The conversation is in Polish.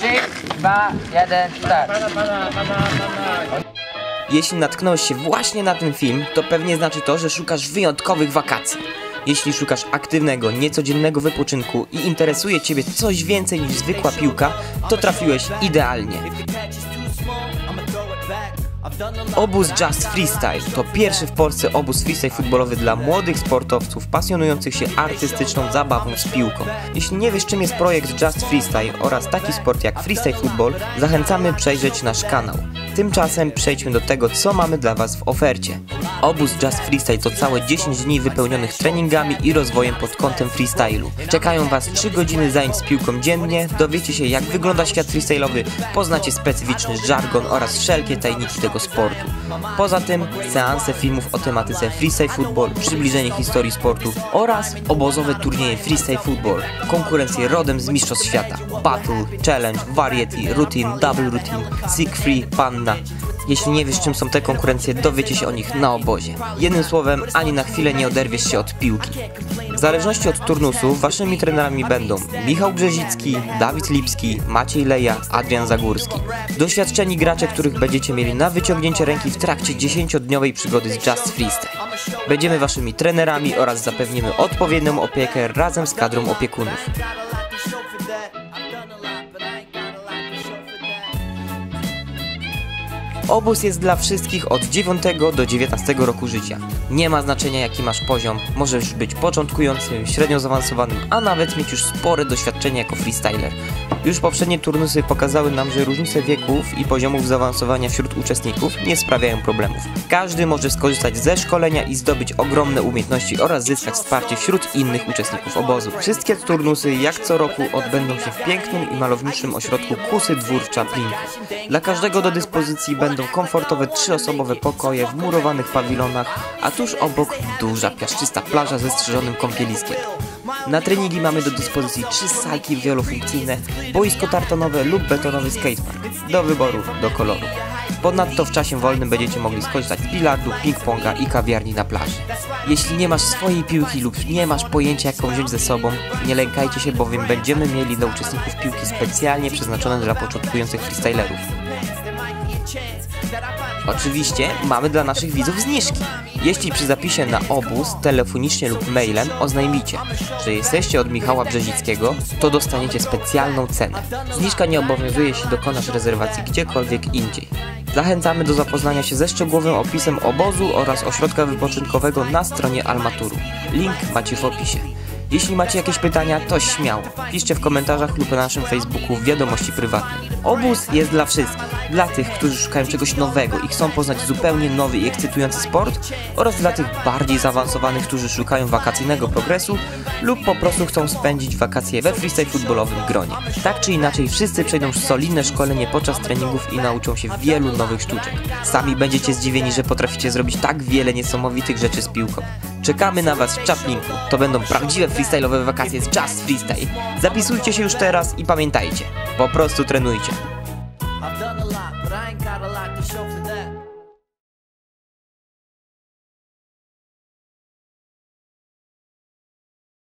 3, 2, 1, start. Jeśli natknąłeś się właśnie na ten film, to pewnie znaczy to, że szukasz wyjątkowych wakacji. Jeśli szukasz aktywnego, niecodziennego wypoczynku i interesuje Ciebie coś więcej niż zwykła piłka, to trafiłeś idealnie. Obóz Just Freestyle to pierwszy w Polsce obóz freestyle futbolowy dla młodych sportowców pasjonujących się artystyczną zabawą z piłką. Jeśli nie wiesz, czym jest projekt Just Freestyle oraz taki sport jak freestyle football, zachęcamy przejrzeć nasz kanał. Tymczasem przejdźmy do tego, co mamy dla Was w ofercie. Obóz Just Freestyle to całe 10 dni wypełnionych treningami i rozwojem pod kątem freestylu. Czekają Was 3 godziny zajęć z piłką dziennie, dowiecie się, jak wygląda świat freestyle'owy, poznacie specyficzny żargon oraz wszelkie tajniki tego sportu. Poza tym seanse filmów o tematyce freestyle football, przybliżenie historii sportu oraz obozowe turnieje freestyle football, konkurencje rodem z mistrzostw świata, battle, challenge, variety, routine, double routine, sick free, panna. Jeśli nie wiesz, czym są te konkurencje, dowiecie się o nich na obozie. Jednym słowem, ani na chwilę nie oderwiesz się od piłki. W zależności od turnusu waszymi trenerami będą Michał Brzezicki, Dawid Lipski, Maciej Leja, Adrian Zagórski. Doświadczeni gracze, których będziecie mieli na wyciągnięcie ręki w trakcie 10-dniowej przygody z Just Freestyle. Będziemy waszymi trenerami oraz zapewnimy odpowiednią opiekę razem z kadrą opiekunów. Obóz jest dla wszystkich od 9 do 19 roku życia. Nie ma znaczenia, jaki masz poziom, możesz być początkującym, średnio zaawansowanym, a nawet mieć już spore doświadczenie jako freestyler. Już poprzednie turnusy pokazały nam, że różnice wieków i poziomów zaawansowania wśród uczestników nie sprawiają problemów. Każdy może skorzystać ze szkolenia i zdobyć ogromne umiejętności oraz zyskać wsparcie wśród innych uczestników obozu. Wszystkie turnusy, jak co roku, odbędą się w pięknym i malowniczym ośrodku Kusy Dwór w Czaplinku. Dla każdego do dyspozycji będą komfortowe 3-osobowe pokoje w murowanych pawilonach, a tuż obok duża piaszczysta plaża ze strzeżonym kąpieliskiem. Na treningi mamy do dyspozycji 3 salki wielofunkcyjne, boisko tartanowe lub betonowy skatepark, do wyboru, do koloru. Ponadto w czasie wolnym będziecie mogli skorzystać z bilardu, ping-ponga i kawiarni na plaży. Jeśli nie masz swojej piłki lub nie masz pojęcia, jaką wziąć ze sobą, nie lękajcie się, bowiem będziemy mieli dla uczestników piłki specjalnie przeznaczone dla początkujących freestylerów. Oczywiście mamy dla naszych widzów zniżki. Jeśli przy zapisie na obóz telefonicznie lub mailem oznajmicie, że jesteście od Michała Brzezickiego, to dostaniecie specjalną cenę. Zniżka nie obowiązuje, jeśli dokonasz rezerwacji gdziekolwiek indziej. Zachęcamy do zapoznania się ze szczegółowym opisem obozu oraz ośrodka wypoczynkowego na stronie Almaturu. Link macie w opisie. Jeśli macie jakieś pytania, to śmiało, piszcie w komentarzach lub na naszym Facebooku w wiadomości prywatnej. Obóz jest dla wszystkich. Dla tych, którzy szukają czegoś nowego i chcą poznać zupełnie nowy i ekscytujący sport, oraz dla tych bardziej zaawansowanych, którzy szukają wakacyjnego progresu lub po prostu chcą spędzić wakacje we freestyle futbolowym gronie. Tak czy inaczej, wszyscy przejdą solidne szkolenie podczas treningów i nauczą się wielu nowych sztuczek. Sami będziecie zdziwieni, że potraficie zrobić tak wiele niesamowitych rzeczy z piłką. Czekamy na Was w Czaplinku. To będą prawdziwe freestyle'owe wakacje z Just Freestyle. Zapisujcie się już teraz i pamiętajcie, po prostu trenujcie. I've done a lot, but I ain't got a lot to show for that.